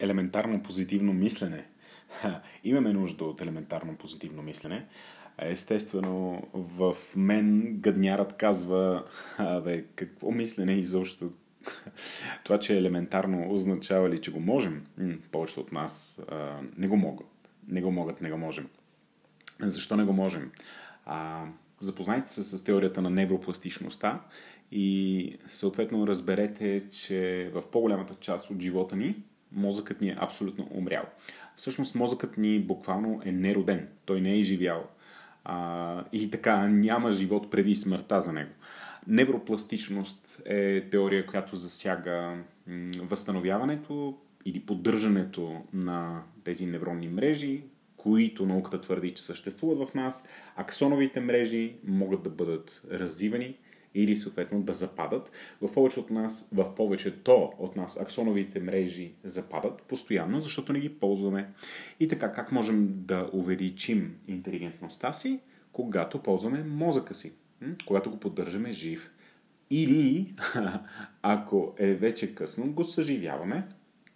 елементарно позитивно мислене. Имаме нужда от елементарно позитивно мислене. Естествено, в мен гаднярът казва, какво мислене изобщо? Това, че е елементарно, означава ли, че го можем? Повечето от нас не го могат. Не го можем. Защо не го можем? Запознайте се с теорията на невропластичността и съответно разберете, че в по-голямата част от живота ни мозъкът ни е абсолютно умрял. Всъщност мозъкът ни буквално е нероден. Той не е живял. И така няма живот преди смъртта за него. Невропластичност е теория, която засяга възстановяването или поддържането на тези невронни мрежи, които науката твърди, че съществуват в нас. Аксоновите мрежи могат да бъдат развивани или съответно да западат. В повечето от нас аксоновите мрежи западат постоянно, защото не ги ползваме. И така, как можем да увеличим интелигентността си, когато ползваме мозъка си, когато го поддържаме жив. Или, ако е вече късно, го съживяваме.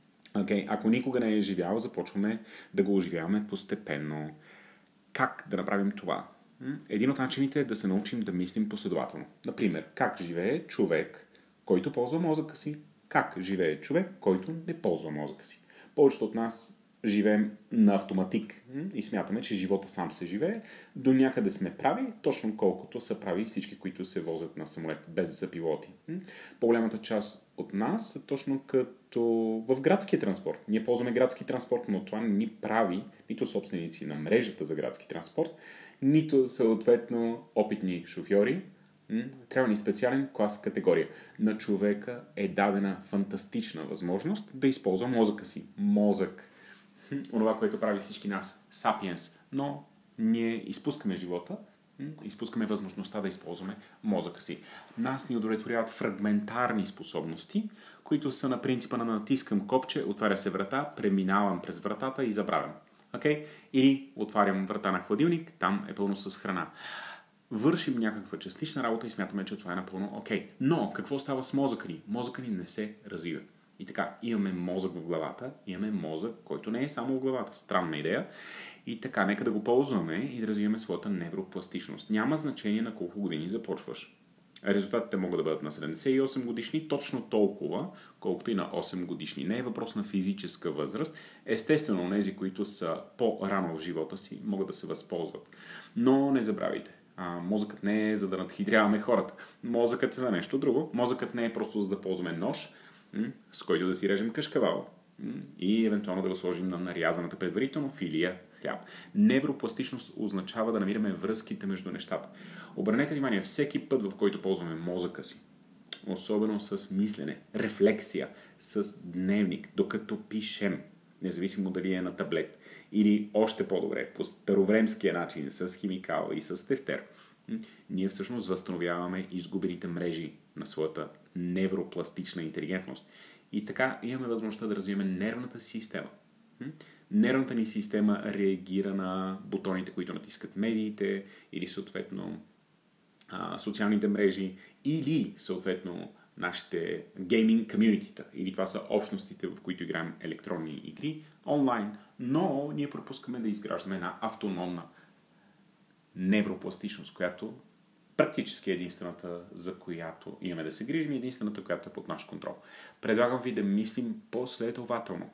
Ако никога не е живял, започваме да го оживяваме постепенно. Как да направим това? Един от начините е да се научим да мислим последователно. Например, как живее човек, който ползва мозъка си? Как живее човек, който не ползва мозъка си? Повечето от нас живеем на автоматик и смятаме, че живота сам се живее. До някъде сме прави, точно колкото са прави всички, които се возят на самолет без да са пилоти. По-голямата част от нас са точно като в градския транспорт. Ние ползваме градски транспорт, но това не ни прави нито собственици на мрежата за градски транспорт, нито съответно опитни шофьори. Трябва ни специален клас категория. На човека е дадена фантастична възможност да използва мозъка си. Мозък. Онова, което прави всички нас. Сапиенс. Но ние изпускаме живота, изпускаме възможността да използваме мозъка си. Нас ни удовлетворяват фрагментарни способности, които са на принципа на натискам копче, отваря се врата, преминавам през вратата и забравям. Или отварям врата на хладилник, там е пълно с храна. Вършим някаква частична работа и смятаме, че това е напълно окей. Но какво става с мозъка ни? Мозъка ни не се развива. И така, имаме мозък в главата, имаме мозък, който не е само в главата. Странна идея. И така, нека да го ползваме и да развиваме своята невропластичност. Няма значение на колко години започваш. Резултатите могат да бъдат на 78 годишни, точно толкова, колкото и на 8 годишни. Не е въпрос на физическа възраст. Естествено, тези, които са по-рано в живота си, могат да се възползват. Но не забравяйте. Мозъкът не е за да надхитряваме хората. Мозъкът е за нещо друго. Мозъкът не е просто за да ползваме нож, с който да си режем кашкавал и евентуално да го сложим на нарязаната предварително филия хляб. Невропластичност означава да намираме връзките между нещата. Обърнете внимание, всеки път, в който ползваме мозъка си, особено с мислене, рефлексия, с дневник, докато пишем, независимо дали е на таблет или още по-добре, по старовремския начин, с химикал и с тефтер, ние всъщност възстановяваме изгубените мрежи на своята невропластична интелигентност. И така имаме възможността да развием нервната система. Нервната ни система реагира на бутоните, които натискат медиите или съответно социалните мрежи или съответно нашите гейминг комюнитита. Или това са общностите, в които играем електронни игри онлайн. Но ние пропускаме да изграждаме една автономна невропластичност, която практически е единствената, за която имаме да се грижим и единствената, която е под наш контрол. Предлагам ви да мислим последователно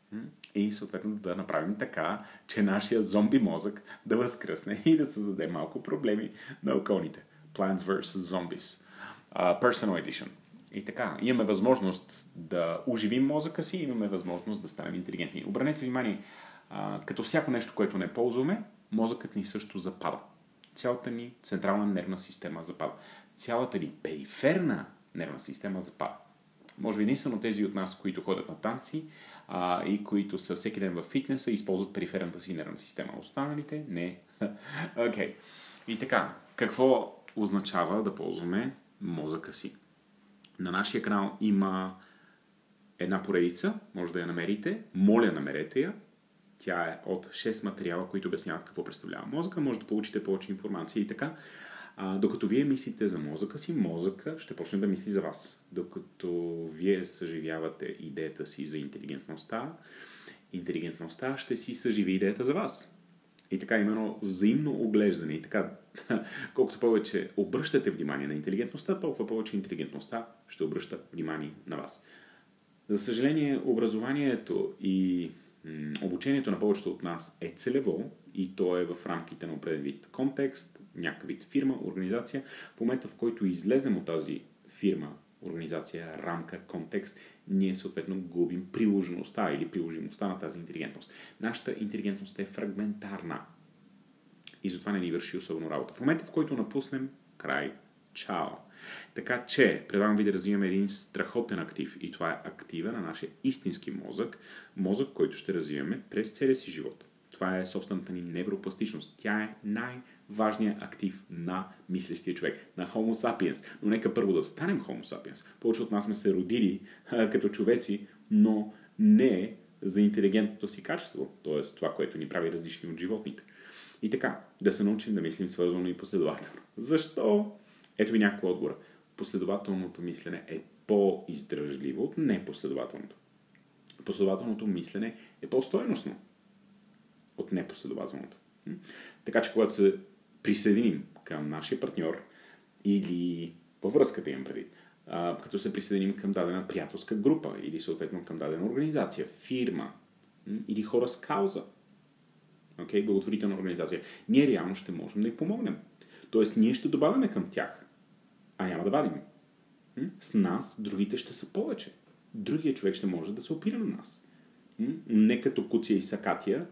и съответно да направим така, че нашия зомби мозък да възкръсне и да създаде малко проблеми на околните. Plants vs. Zombies. Personal Edition. И така, имаме възможност да оживим мозъка си, имаме възможност да станем интелигентни. Обърнете внимание, като всяко нещо, което не ползваме, мозъкът ни също запада. Цялата ни централна нервна система запада. Цялата ни периферна нервна система запада. Може би единствено тези от нас, които ходят на танци и които са всеки ден в фитнеса, използват периферната си нервна система. Останалите не. Окей. И така, какво означава да ползваме мозъка си? На нашия канал има една поредица, може да я намерите. Моля, намерете я. Тя е от 6 материала, които обясняват какво представлява мозъка. Може да получите повече информация и така. Докато вие мислите за мозъка си, мозъка ще почне да мисли за вас. Докато вие съживявате идеята си за интелигентността, интелигентността ще си съживи идеята за вас. И така именно взаимно оглеждане. И така, колкото повече обръщате внимание на интелигентността, толкова повече интелигентността ще обръща внимание на вас. За съжаление, образованието и обучението на повечето от нас е целево и то е в рамките на определен вид контекст, някакъв вид фирма, организация. В момента, в който излезем от тази фирма, организация, рамка, контекст, ние съответно губим приложеността или приложимостта на тази интелигентност. Нашата интелигентност е фрагментарна и затова не ни върши особено работа. В момента, в който напуснем, край, чао. Така че, предлагам ви да развиваме един страхотен актив и това е актива на нашия истински мозък, който ще развиваме през целия си живот. Това е собствената ни невропластичност. Тя е най-важният актив на мислещия човек, на Homo sapiens. Но нека първо да станем Homo sapiens. Повече от нас сме се родили като човеци, но не за интелигентното си качество, т.е. това, което ни прави различни от животните. И така, да се научим да мислим свързано и последователно. Защо? Ето ви някакво отговора. Последователното мислене е по-издръжливо от непоследователното. Последователното мислене е по-стойностно от непоследователното. Така че, когато се присъединим към нашия партньор или във връзката им преди, като се присъединим към дадена приятелска група или съответно към дадена организация, фирма или хора с кауза, благотворителна организация, ние реално ще можем да й помогнем. Тоест, ние ще добавяме към тях, а няма да вадим. С нас другите ще са повече. Другият човек ще може да се опира на нас. Не като Куция и Сакатия,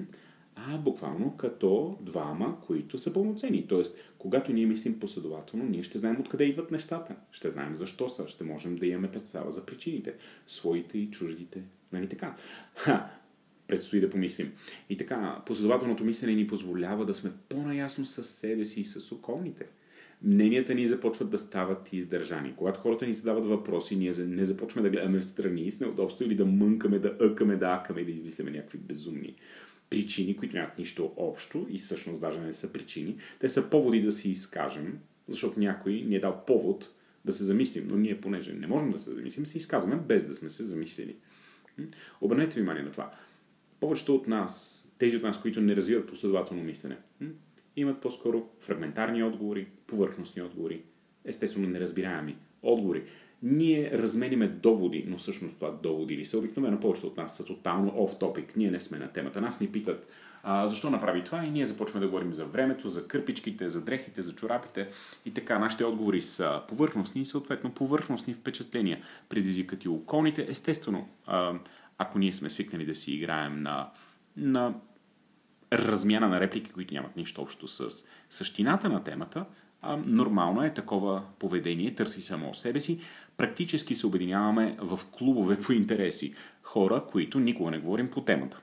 а буквално като двама, които са пълноценни. Тоест, когато ние мислим последователно, ние ще знаем откъде идват нещата. Ще знаем защо са. Ще можем да имаме представа за причините. Своите и чуждите. Нали така? Предстои да помислим. И така, последователното мислене ни позволява да сме по-наясно с себе си и с околните. Мненията ни започват да стават издържани. Когато хората ни задават въпроси, ние не започваме да гледаме в страни с неудобство или да мънкаме, даъкаме, да акаме и да измисляме някакви безумни причини, които нямат нищо общо и всъщност даже не са причини. Те са поводи да си изкажем, защото някой ни е дал повод да се замислим, но ние, понеже не можем да се замислим, се изказваме без да сме се замислили. Обърнете внимание на това. Повечето от нас, тези от нас, които не развиват последователно мислене, имат по-скоро фрагментарни отговори, повърхностни отговори, естествено неразбираеми отговори. Ние размениме доводи, но всъщност това доводи ли са? Обикновено повечето от нас са тотално off-topic. Ние не сме на темата. Нас ни питат защо направи това и ние започваме да говорим за времето, за кърпичките, за дрехите, за чорапите и така. Нашите отговори са повърхностни и съответно повърхностни впечатления. Предизвикат и околните. Естествено, ако ние сме свикнали да си играем на размяна на реплики, които нямат нищо общо с същината на темата, нормално е такова поведение, търси само себе си. Практически се обединяваме в клубове по интереси. Хора, които никога не говорим по темата.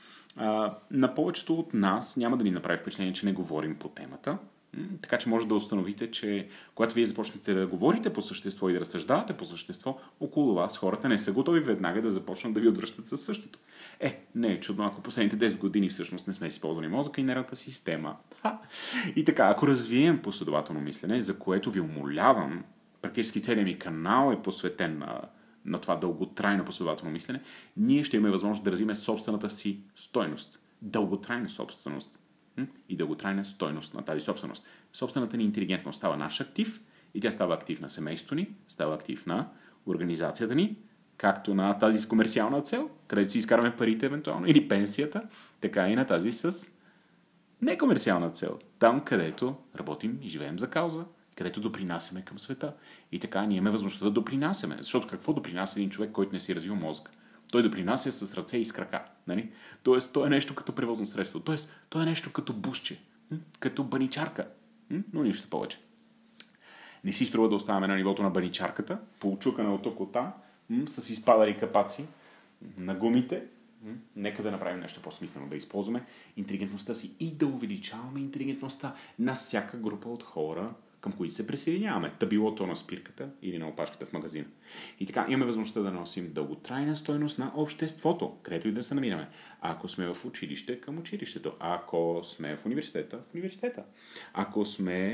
На повечето от нас няма да ни направи впечатление, че не говорим по темата. Така че може да установите, че когато вие започнете да говорите по същество и да разсъждавате по същество, около вас хората не са готови веднага да започнат да ви отвръщат със същото. Не е чудно, ако последните 10 години всъщност не сме използвали мозъка и нервната система. И така, ако развием последователно мислене, за което ви умолявам, практически целият ми канал е посветен на това дълготрайно последователно мислене, ние ще имаме възможност да развием собствената си стойност. Дълготрайна собственост. И дълготрайна стойност на тази собственост. Собствената ни интелигентност става наш актив и тя става актив на семейството ни, става актив на организацията ни, както на тази с комерциална цел, където си изкараме парите евентуално, или пенсията, така и на тази с некомерциална цел. Там, където работим и живеем за кауза, където допринасяме към света. И така ние имаме възможността да допринасяме. Защото какво допринася един човек, който не си развил мозък? Той допринася с ръце и с крака. Нали? Тоест, той е нещо като превозно средство. Тоест, той е нещо като бусче, като баничарка. Но нищо повече. Не си струва да оставаме на нивото на баничарката, поучукана от тук от там, с изпадали капаци на гумите. Нека да направим нещо по-смислено, да използваме интелигентността си и да увеличаваме интелигентността на всяка група от хора, към които се присъединяваме. Та било то на спирката или на опашката в магазина. И така, имаме възможността да носим дълготрайна стойност на обществото, където и да се намираме. Ако сме в училище, към училището. Ако сме в университета, в университета. Ако сме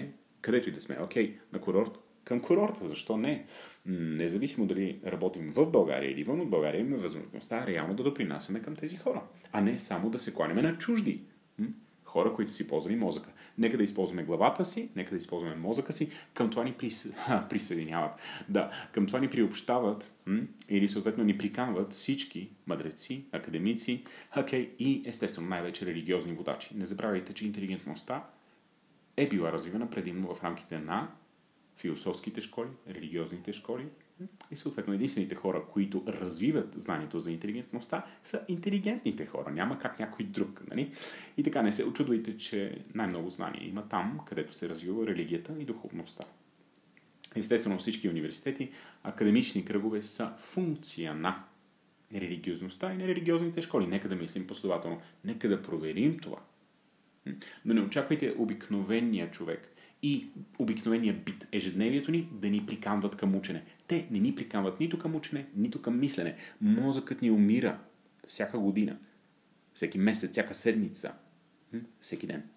където и да сме. Окей, на курорт, към курорта, защо не? Независимо дали работим в България или вън от България, имаме възможността реално да допринасяме към тези хора, а не само да се кланяме на чужди. Хора, които си ползвали мозъка. Нека да използваме главата си, нека да използваме мозъка си, към това ни присъединяват. Да, към това ни приобщават или съответно ни приканват всички мъдреци, академици, и естествено най-вече религиозни водачи. Не забравяйте, че интелигентността е била развивана предимно в рамките на философските школи, религиозните школи и съответно единствените хора, които развиват знанието за интелигентността, са интелигентните хора. Няма как някой друг. Нали? И така не се очудвайте, че най-много знания има там, където се развива религията и духовността. Естествено всички университети, академични кръгове са функция на религиозността и на религиозните школи. Нека да мислим последователно. Нека да проверим това. Но не очаквайте обикновения човек и обикновения бит, ежедневието ни да ни приканват към учене. Те не ни приканват нито към учене, нито към мислене. Мозъкът ни умира всяка година, всеки месец, всяка седмица, всеки ден.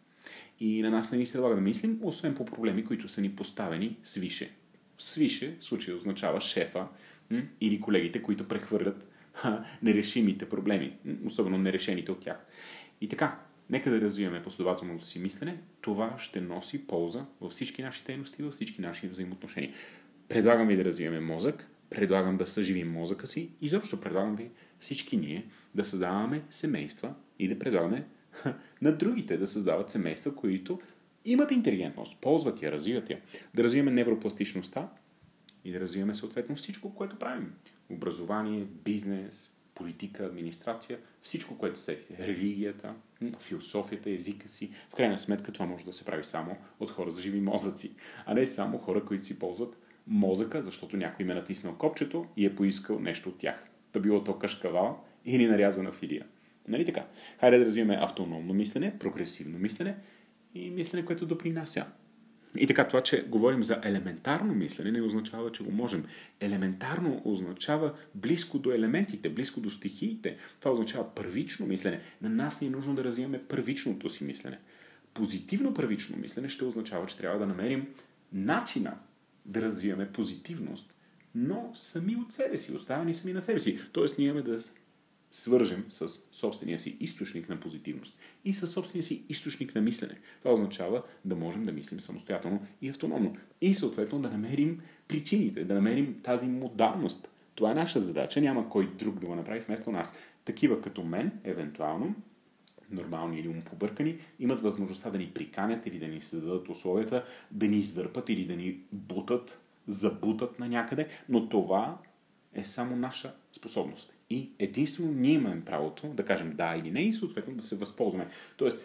И на нас не ни се налага да мислим, освен по проблеми, които са ни поставени свише. Свише, в случая означава шефа или колегите, които прехвърлят нерешимите проблеми, особено нерешените от тях. И така, нека да развиваме последователното си мислене. Това ще носи полза във всички наши дейности, във всички наши взаимоотношения. Предлагам ви да развиваме мозък, предлагам да съживим мозъка си, изобщо предлагам ви всички ние да създаваме семейства и да предлагаме на другите да създават семейства, които имат интелигентност, ползват я, развиват я. Да развиваме невропластичността и да развиваме съответно всичко, което правим. Образование, бизнес, политика, администрация, всичко, което сетите. Религията, философията, езика си. В крайна сметка това може да се прави само от хора за живи мозъци, а не само хора, които си ползват мозъка, защото някой им е натиснал копчето и е поискал нещо от тях. Да било то кашкавал или нарязана филия. Нали така? Хайде да развиваме автономно мислене, прогресивно мислене и мислене, което допринася. И така, това, че говорим за елементарно мислене, не означава, че го можем. Елементарно означава близко до елементите, близко до стихиите. Това означава първично мислене. На нас ни е нужно да развиваме първичното си мислене. Позитивно първично мислене ще означава, че трябва да намерим начина да развиваме позитивност, но сами от себе си, оставени сами на себе си. Тоест, ние имаме да свържем с собствения си източник на позитивност и със собствения си източник на мислене. Това означава да можем да мислим самостоятелно и автономно. И съответно да намерим причините, да намерим тази модалност. Това е наша задача, няма кой друг да го направи вместо нас. Такива като мен, евентуално, нормални или умпобъркани, имат възможността да ни приканят или да ни създадат условията, да ни издърпат или да ни бутат, забутат на някъде, но това е само наша способност. И единствено ние имаме правото да кажем да или не и съответно да се възползваме. Тоест,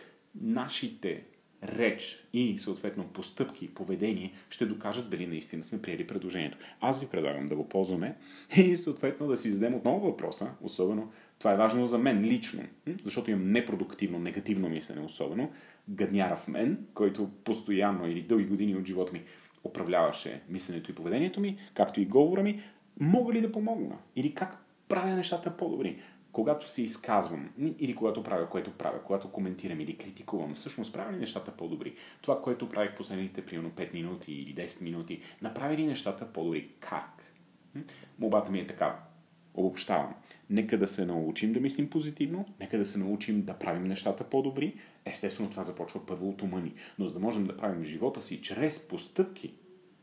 нашите реч и съответно постъпки, поведение ще докажат дали наистина сме приели предложението. Аз ви предлагам да го ползваме и съответно да си зададем отново въпроса, особено това е важно за мен лично, защото имам непродуктивно, негативно мислене, особено гадняра в мен, който постоянно или дълги години от живота ми управляваше мисленето и поведението ми, както и говора ми, мога ли да помогна? Или как правя нещата по-добри? Когато се изказвам, или когато правя, което правя, когато коментирам или критикувам, всъщност правя ли нещата по-добри? Това, което правих последните, примерно 5 минути или 10 минути, направи ли нещата по-добри? Как? Молбата ми е така. Обобщавам. Нека да се научим да мислим позитивно, нека да се научим да правим нещата по-добри. Естествено, това започва първо от ума ни. Но за да можем да правим живота си чрез постъпки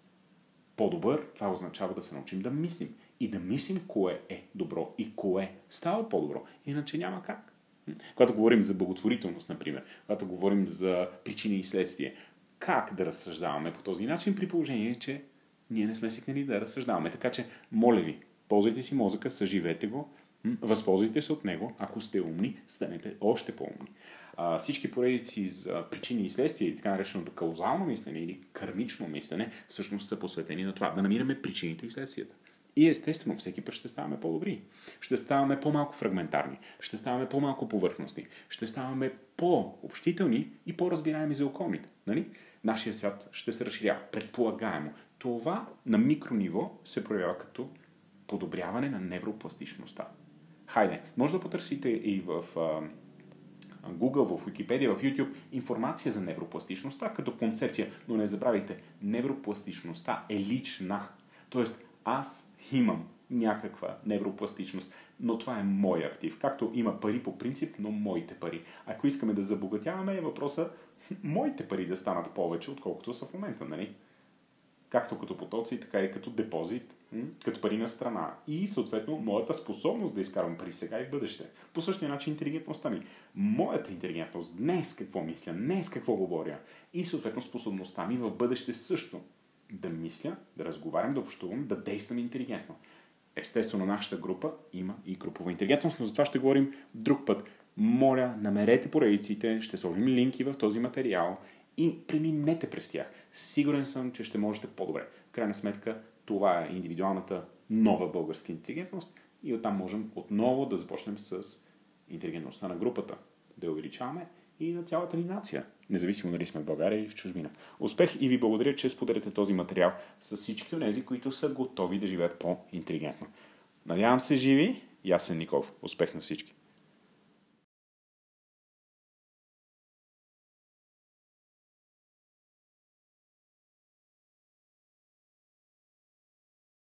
по-добър, това означава да се научим да мислим. И да мислим кое е добро и кое става по-добро. Иначе няма как. Когато говорим за благотворителност, например, когато говорим за причини и следствие, как да разсъждаваме по този начин, при положение, че ние не сме свикнали да разсъждаваме. Така че, моля ви, ползвайте си мозъка, съживете го, възползвайте се от него. Ако сте умни, станете още по-умни. Всички поредици за причини и следствия, или така нареченото каузално мислене или кармично мислене, всъщност са посветени на това, да намираме причините и следствията. И естествено, всеки път ще ставаме по-добри. Ще ставаме по-малко фрагментарни. Ще ставаме по-малко повърхностни. Ще ставаме по-общителни и по-разбираеми за околните. Нали? Нашия свят ще се разширява. Предполагаемо. Това на микрониво се проявява като подобряване на невропластичността. Хайде, може да потърсите и в Google, в Wikipedia, в YouTube информация за невропластичността като концепция. Но не забравяйте, невропластичността е лична. Тоест, аз имам някаква невропластичност, но това е мой актив. Както има пари по принцип, но моите пари. Ако искаме да забогатяваме, е въпроса моите пари да станат повече, отколкото са в момента, нали? Както като потоци, така и като депозит, като пари на страна. И съответно моята способност да изкарвам пари сега и в бъдеще. По същия начин интелигентността ми. Моята интелигентност днес какво мисля, днес какво говоря. И съответно способността ми в бъдеще също. Да мисля, да разговарям, да общувам, да действам интелигентно. Естествено, нашата група има и групова интелигентност, но за това ще говорим друг път. Моля, намерете поредиците, ще сложим линки в този материал и преминете през тях. Сигурен съм, че ще можете по-добре. В крайна сметка, това е индивидуалната нова българска интелигентност и оттам можем отново да започнем с интелигентността на групата, да я увеличаваме и на цялата ни нация, независимо дали сме в България или в чужбина. Успех и ви благодаря, че споделяте този материал с всички онези, които са готови да живеят по-интелигентно. Надявам се живи, Ясен Николов. Успех на всички!